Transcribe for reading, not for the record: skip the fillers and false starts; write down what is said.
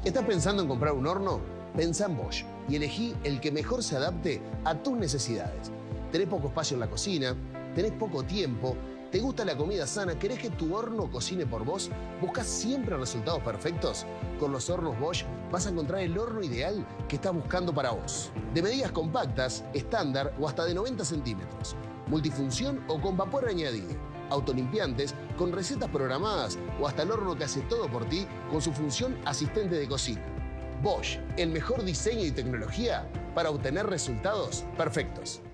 ¿Estás pensando en comprar un horno? Pensá en Bosch y elegí el que mejor se adapte a tus necesidades. ¿Tenés poco espacio en la cocina? ¿Tenés poco tiempo? ¿Te gusta la comida sana? ¿Querés que tu horno cocine por vos? ¿Buscas siempre resultados perfectos? Con los hornos Bosch vas a encontrar el horno ideal que estás buscando para vos. De medidas compactas, estándar o hasta de 90 centímetros. Multifunción o con vapor añadido. Autolimpiantes con recetas programadas o hasta el horno que hace todo por ti con su función asistente de cocina. Bosch, el mejor diseño y tecnología para obtener resultados perfectos.